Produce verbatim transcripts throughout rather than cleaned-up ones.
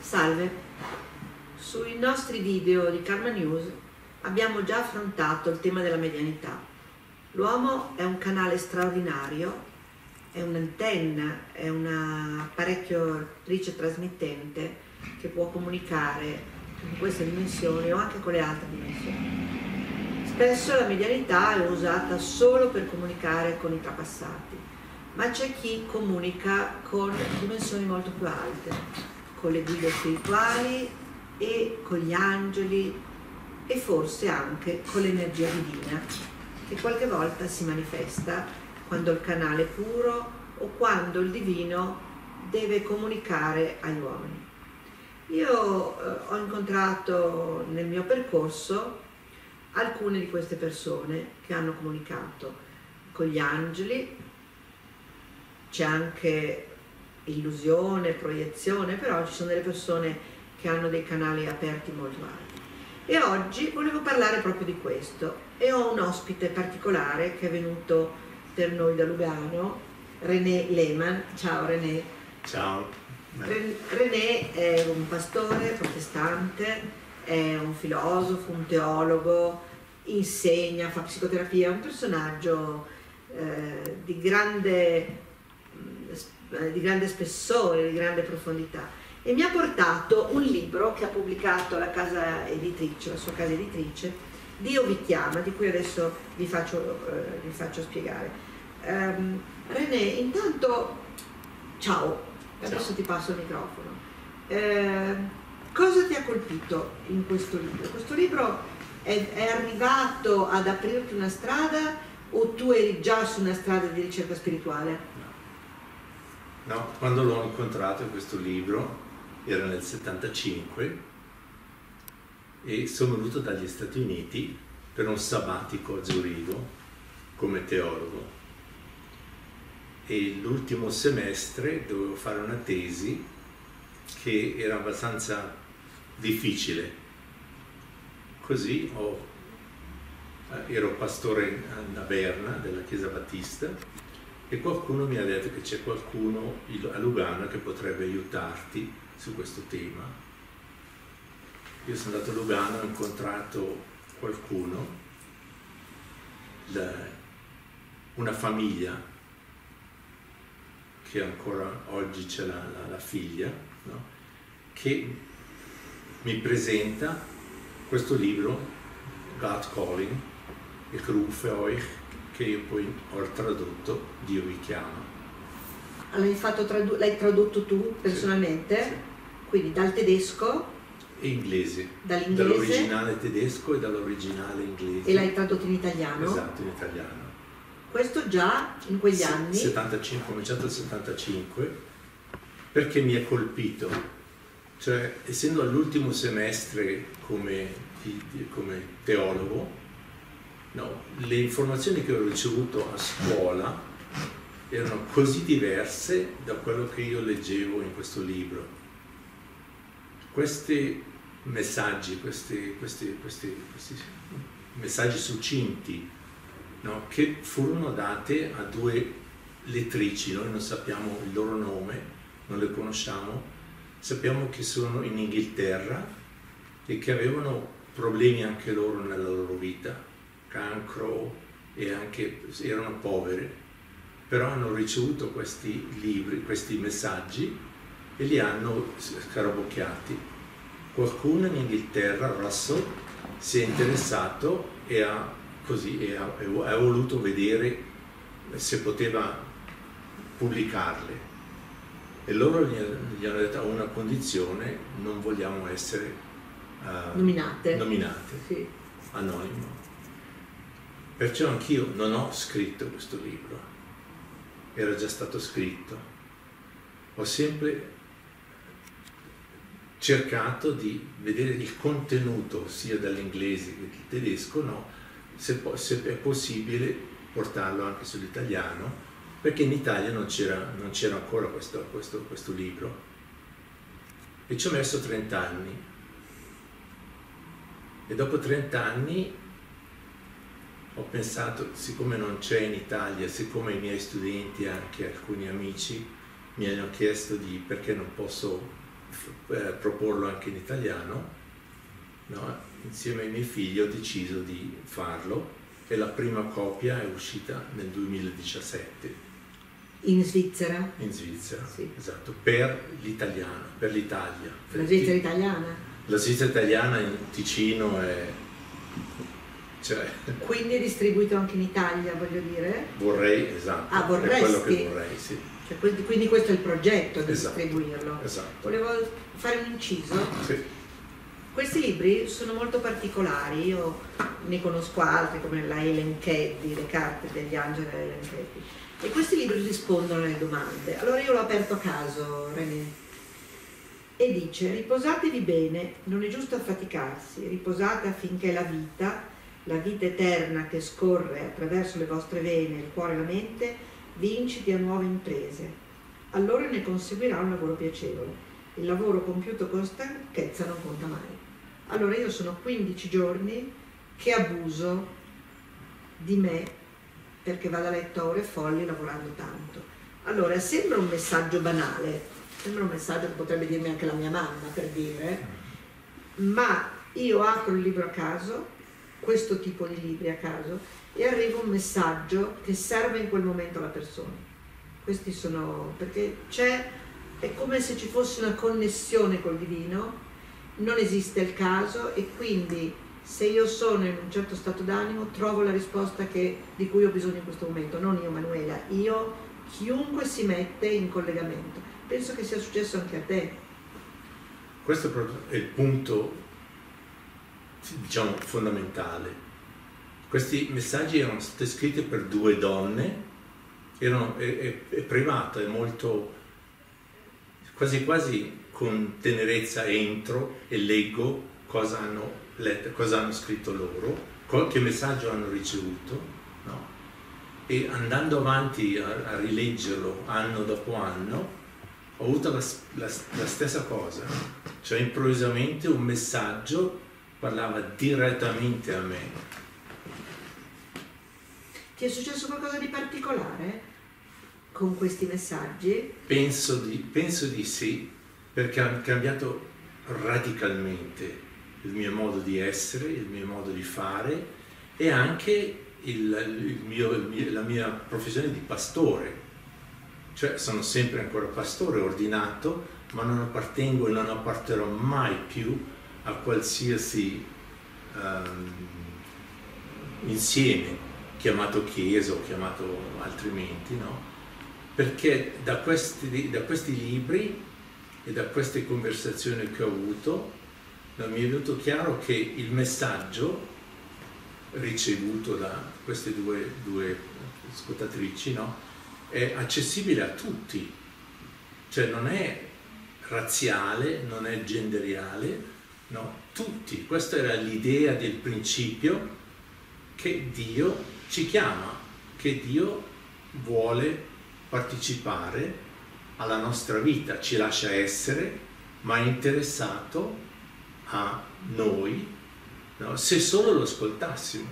Salve, sui nostri video di Karma News abbiamo già affrontato il tema della medianità. L'uomo è un canale straordinario, è un'antenna, è un apparecchio ricetrasmittente che può comunicare con queste dimensioni o anche con le altre dimensioni. Spesso la medianità è usata solo per comunicare con i trapassati, ma c'è chi comunica con dimensioni molto più alte, con le guide spirituali e con gli angeli e forse anche con l'energia divina che qualche volta si manifesta quando il canale è puro o quando il divino deve comunicare agli uomini. Io eh, ho incontrato nel mio percorso alcune di queste persone che hanno comunicato con gli angeli. C'è anche illusione, proiezione, però ci sono delle persone che hanno dei canali aperti molto alti. E oggi volevo parlare proprio di questo e ho un ospite particolare che è venuto per noi da Lugano, René Lehmann. Ciao René. Ciao. René è un pastore protestante, è un filosofo, un teologo, insegna, fa psicoterapia, è un personaggio eh, di grande di grande spessore, di grande profondità, e mi ha portato un libro che ha pubblicato la casa editrice, la sua casa editrice, Dio vi chiama, di cui adesso vi faccio, eh, vi faccio spiegare. Um, René, intanto ciao, adesso ciao. Ti passo il microfono. Eh, cosa ti ha colpito in questo libro? Questo libro è, è arrivato ad aprirti una strada o tu eri già su una strada di ricerca spirituale? No, quando l'ho incontrato questo libro era nel settantacinque e sono venuto dagli Stati Uniti per un sabbatico a Zurigo come teologo e l'ultimo semestre dovevo fare una tesi che era abbastanza difficile. Così ho, ero pastore a Berna della Chiesa Battista e qualcuno mi ha detto che c'è qualcuno a Lugano che potrebbe aiutarti su questo tema. Io sono andato a Lugano, ho incontrato qualcuno, una famiglia che ancora oggi c'è la, la, la figlia, no? Che mi presenta questo libro, God Calling, Ich rufe euch, che io poi ho tradotto, Dio vi chiama. L'hai, fatto tradu- l'hai tradotto tu personalmente? Sì, sì. Quindi dal tedesco? E inglese. Dall'inglese? Dall'originale tedesco e dall'originale inglese. E l'hai tradotto in italiano? Esatto, in italiano. Questo già in quegli S- anni? settantacinque, ho cominciato nel settantacinque, perché mi ha colpito. Cioè, essendo all'ultimo semestre come, come teologo, no, le informazioni che ho ricevuto a scuola erano così diverse da quello che io leggevo in questo libro. Questi messaggi, questi, questi, questi, questi messaggi succinti, no, che furono date a due lettrici, noi non sappiamo il loro nome, non le conosciamo, sappiamo che sono in Inghilterra e che avevano problemi anche loro nella loro vita, cancro, e anche erano poveri, però hanno ricevuto questi libri, questi messaggi e li hanno scarabocchiati. Qualcuno in Inghilterra, Russell, si è interessato e ha, così, e ha, e ha voluto vedere se poteva pubblicarle, e loro gli, gli hanno detto a una condizione: non vogliamo essere uh, nominate, nominate. Sì. Anonimo. Perciò anch'io non ho scritto questo libro, era già stato scritto. Ho sempre cercato di vedere il contenuto sia dall'inglese che dal tedesco, no, se, se è possibile portarlo anche sull'italiano, perché in Italia non c'era non c'era ancora questo, questo, questo libro, e ci ho messo trenta anni, e dopo trenta anni ho pensato, siccome non c'è in Italia, siccome i miei studenti e anche alcuni amici mi hanno chiesto di perché non posso eh, proporlo anche in italiano, no? Insieme ai miei figli ho deciso di farlo e la prima copia è uscita nel duemiladiciassette. In Svizzera? In Svizzera, sì. Esatto, per l'italiano, per l'Italia. La Svizzera italiana? La Svizzera italiana in Ticino è... Cioè, quindi è distribuito anche in Italia, voglio dire? Vorrei, esatto. Ah, vorresti? È quello che vorrei, sì. Cioè, quindi questo è il progetto di esatto, distribuirlo. Esatto. Volevo fare un inciso. Sì. Questi libri sono molto particolari, io ne conosco altri come la Helen Keddy, le carte degli angeli della Helen Keddy, e questi libri rispondono alle domande. Allora io l'ho aperto a caso, René, e dice: riposatevi bene, non è giusto affaticarsi, riposate affinché la vita, la vita eterna che scorre attraverso le vostre vene, il cuore e la mente, vi inciti a nuove imprese. Allora ne conseguirà un lavoro piacevole. Il lavoro compiuto con stanchezza non conta mai. Allora io sono quindici giorni che abuso di me perché vado a letto a ore folli lavorando tanto. Allora sembra un messaggio banale, sembra un messaggio che potrebbe dirmi anche la mia mamma, per dire, ma io apro il libro a caso, questo tipo di libri a caso, e arriva un messaggio che serve in quel momento alla persona. Questi sono, perché c'è, è come se ci fosse una connessione col divino, non esiste il caso, e quindi se io sono in un certo stato d'animo trovo la risposta che, di cui ho bisogno in questo momento, non io Manuela, io, chiunque si mette in collegamento. Penso che sia successo anche a te. Questo è il punto, diciamo, fondamentale. Questi messaggi erano stati scritti per due donne, erano, è, è, è privato, è molto, quasi quasi con tenerezza entro e leggo cosa hanno, letto, cosa hanno scritto loro, che messaggio hanno ricevuto, no? E andando avanti a, a rileggerlo anno dopo anno, ho avuto la, la, la stessa cosa, cioè improvvisamente un messaggio parlava direttamente a me. Ti è successo qualcosa di particolare con questi messaggi? Penso di, penso di sì, perché ha cambiato radicalmente il mio modo di essere, il mio modo di fare e anche il, il mio, il mio, la mia professione di pastore. Cioè sono sempre ancora pastore ordinato, ma non appartengo e non apparterò mai più a qualsiasi um, insieme, chiamato chiesa o chiamato altrimenti, no? Perché da questi, da questi libri e da queste conversazioni che ho avuto, no, mi è venuto chiaro che il messaggio ricevuto da queste due, due ascoltatrici, no, è accessibile a tutti, cioè non è razziale, non è genderiale, no, tutti. Questa era l'idea del principio, che Dio ci chiama, che Dio vuole partecipare alla nostra vita, ci lascia essere, ma è interessato a noi, no? Se solo lo ascoltassimo.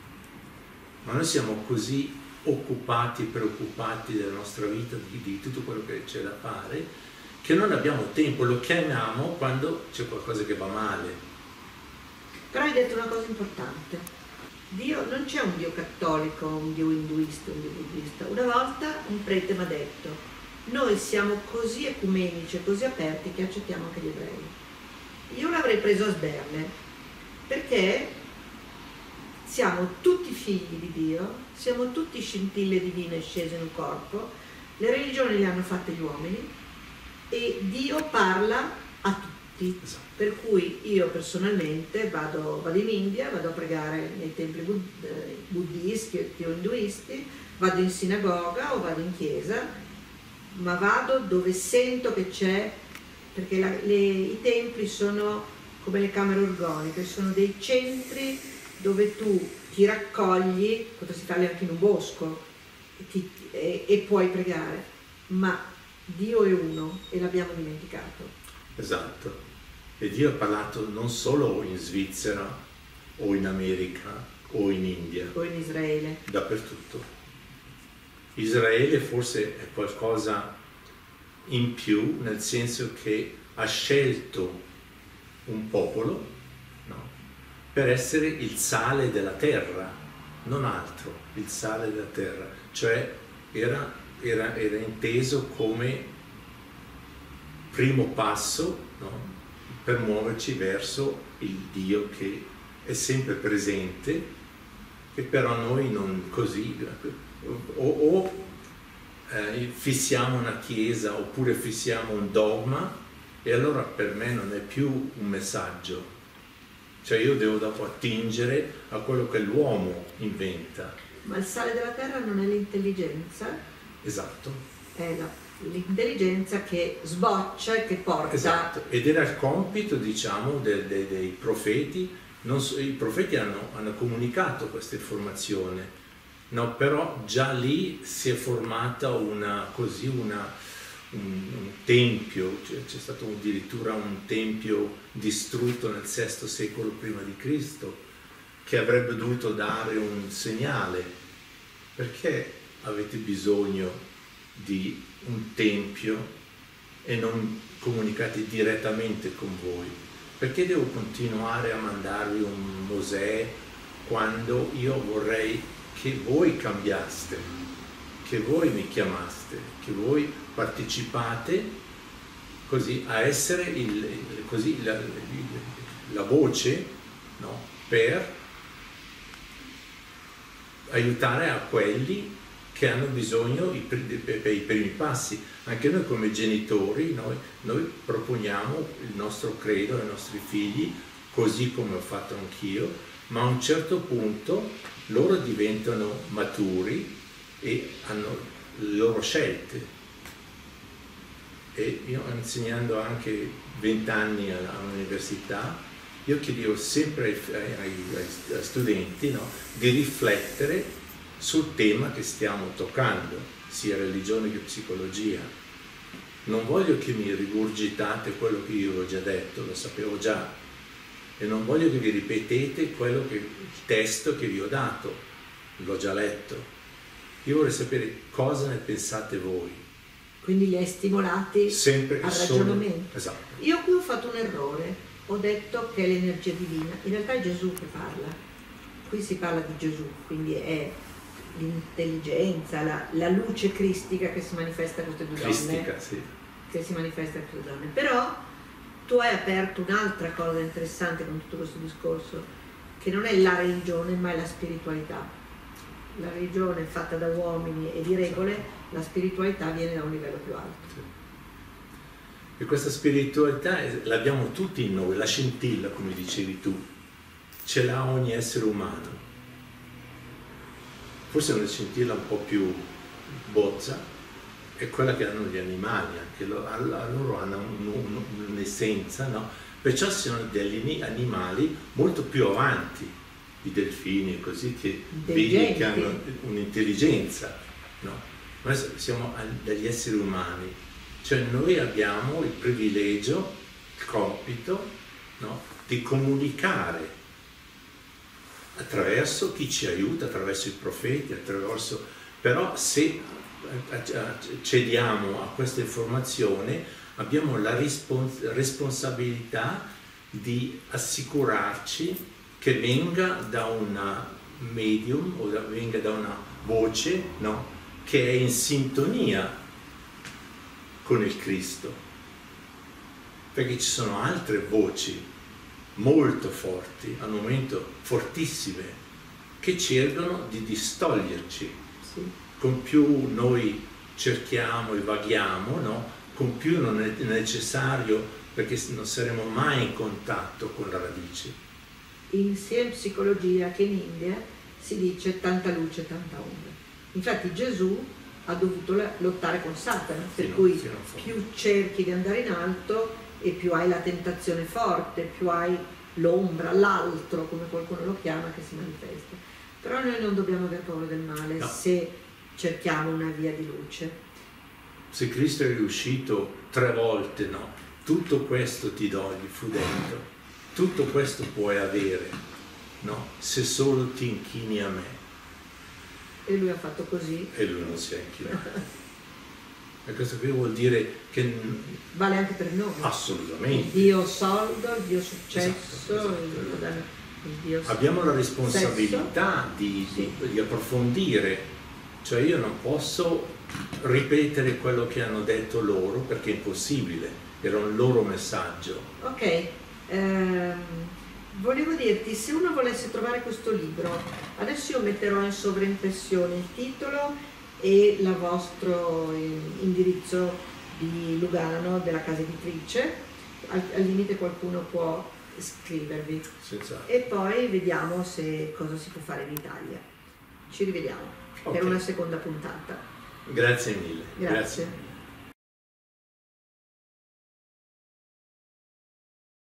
Ma noi siamo così occupati, preoccupati della nostra vita, di, di tutto quello che c'è da fare, che non abbiamo tempo, lo chiamiamo quando c'è qualcosa che va male. Però hai detto una cosa importante. Dio, non c'è un Dio cattolico, un Dio induista, un Dio buddista. Una volta un prete mi ha detto: noi siamo così ecumenici e così aperti che accettiamo anche gli ebrei. Io l'avrei preso a sberle, perché siamo tutti figli di Dio, siamo tutti scintille divine scese in un corpo, le religioni le hanno fatte gli uomini e Dio parla a tutti. Per cui io personalmente vado, vado in India, vado a pregare nei templi buddisti o induisti, vado in sinagoga o vado in chiesa, ma vado dove sento che c'è, perché la, le, i templi sono come le camere organiche, sono dei centri dove tu ti raccogli, potresti farli anche in un bosco e, ti, e, e puoi pregare, ma Dio è uno e l'abbiamo dimenticato. Esatto. E Dio ha parlato non solo in Svizzera o in America o in India, o in Israele, dappertutto. Israele forse è qualcosa in più, nel senso che ha scelto un popolo, no, per essere il sale della terra, non altro, il sale della terra, cioè era, era, era inteso come primo passo, no, per muoverci verso il Dio che è sempre presente, che però noi non così, o, o eh, fissiamo una chiesa oppure fissiamo un dogma, e allora per me non è più un messaggio, cioè io devo dopo attingere a quello che l'uomo inventa. Ma il sale della terra non è l'intelligenza? Esatto. È l'intelligenza che sboccia e che porta. Esatto, ed era il compito, diciamo, de, de, dei profeti. Non so, i profeti hanno, hanno comunicato questa informazione, no, però già lì si è formata una, così una, un, un tempio, cioè, c'è stato addirittura un tempio distrutto nel sesto secolo prima di Cristo, che avrebbe dovuto dare un segnale. Perché avete bisogno di un tempio e non comunicate direttamente con voi? Perché devo continuare a mandarvi un Mosè quando io vorrei che voi cambiaste, che voi mi chiamaste, che voi partecipate così a essere il, così, la, la voce, no, per aiutare a quelli che hanno bisogno i, per i primi passi. Anche noi come genitori, noi, noi proponiamo il nostro credo ai nostri figli, così come ho fatto anch'io, ma a un certo punto loro diventano maturi e hanno le loro scelte. E io, insegnando anche vent'anni all'università, io chiedevo sempre ai, ai, ai studenti, no, di riflettere sul tema che stiamo toccando, sia religione che psicologia. Non voglio che mi rigurgitate quello che io ho già detto, lo sapevo già, e non voglio che vi ripetete quello che, il testo che vi ho dato, l'ho già letto. Io vorrei sapere cosa ne pensate voi. Quindi li hai stimolati sempre al ragionamento. Esatto. Io qui ho fatto un errore, ho detto che è l'energia divina, in realtà è Gesù che parla, qui si parla di Gesù, quindi è l'intelligenza, la, la luce cristica che si manifesta a queste due Cristica, donne, sì. che si manifesta a queste donne. Però tu hai aperto un'altra cosa interessante con tutto questo discorso, che non è la religione ma è la spiritualità. La religione è fatta da uomini e di regole, la spiritualità viene da un livello più alto. Sì. E questa spiritualità l'abbiamo tutti in noi, la scintilla, come dicevi tu, ce l'ha ogni essere umano. Forse una scintilla un po' più bozza è quella che hanno gli animali, anche loro, loro hanno un'essenza, no? Perciò sono degli animali molto più avanti, i delfini, così, che vedi che hanno un'intelligenza, no? Noi siamo degli esseri umani, cioè noi abbiamo il privilegio, il compito, no, di comunicare attraverso chi ci aiuta, attraverso i profeti, attraverso, però se cediamo a questa informazione abbiamo la respons- responsabilità di assicurarci che venga da una medium o da, venga da una voce, no, che è in sintonia con il Cristo, perché ci sono altre voci molto forti, al momento fortissime, che cercano di distoglierci. Sì. Con più noi cerchiamo e vaghiamo, no? Con più non è necessario, perché non saremo mai in contatto con la radice. In sia in psicologia che in India si dice tanta luce, tanta ombra. Infatti Gesù ha dovuto lottare con Satana, per fino, cui fino più cerchi di andare in alto e più hai la tentazione forte, più hai l'ombra, l'altro, come qualcuno lo chiama, che si manifesta. Però noi non dobbiamo aver paura del male, no, se cerchiamo una via di luce. Se Cristo è riuscito tre volte, no, tutto questo ti do, gli fu detto, tutto questo puoi avere, no, se solo ti inchini a me. E lui ha fatto così. E lui non si è inchinato. E questo qui vuol dire che... Vale anche per noi. Assolutamente. Il Dio soldo, il Dio successo, Esatto, esatto. Il, il Dio Abbiamo la responsabilità di, sì. di, di approfondire, cioè io non posso ripetere quello che hanno detto loro perché è impossibile, era un loro messaggio. Ok, ehm, volevo dirti, se uno volesse trovare questo libro, adesso io metterò in sovraimpressione il titolo e il vostro indirizzo di Lugano, della casa editrice, al, al limite qualcuno può scrivervi. Senza... E poi vediamo se cosa si può fare in Italia. Ci rivediamo okay. per una seconda puntata. Grazie mille. Grazie. Grazie.